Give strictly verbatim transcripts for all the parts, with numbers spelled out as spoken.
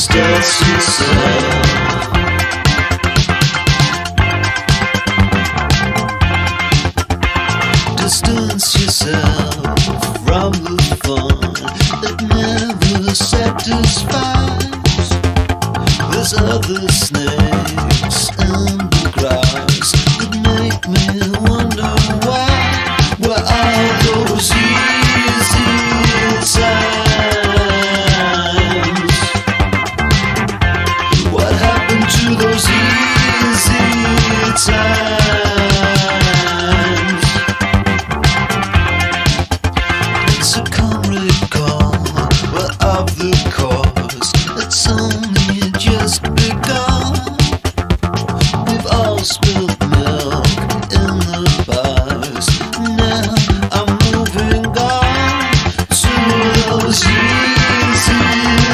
Distance yourself. Distance yourself from the fun that never satisfies. There's other snakes in the grass that make me wonder why. Where are those easy times? What happened to those easy times? It's a comrade call, but of the cause it's only just begun. We've all spilled milk in the bars. Now I'm moving on to those easy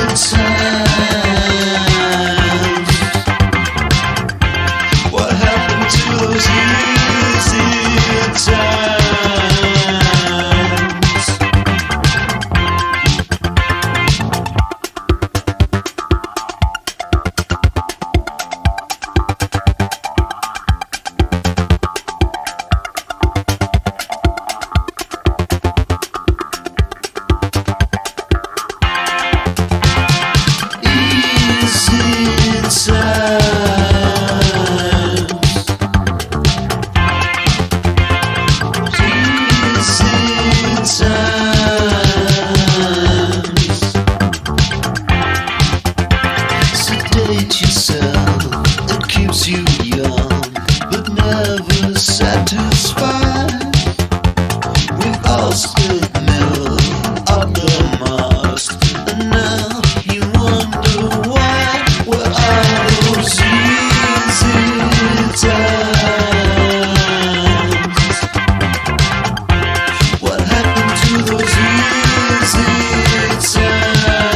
times. What happened to those easy times? You young, but never satisfied. We've all spilled milk up the mast, and now you wonder why. Where are those easy times? What happened to those easy times?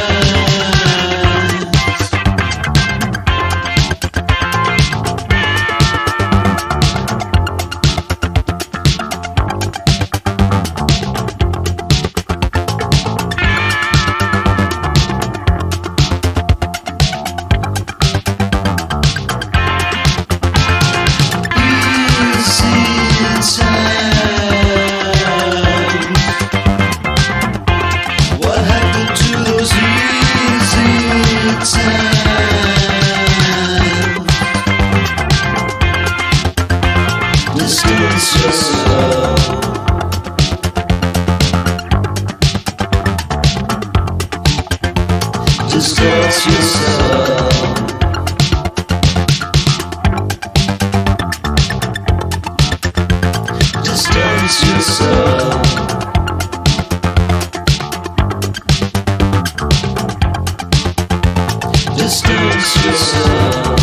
Distance yourself. Distance yourself. Distance yourself. Distance yourself.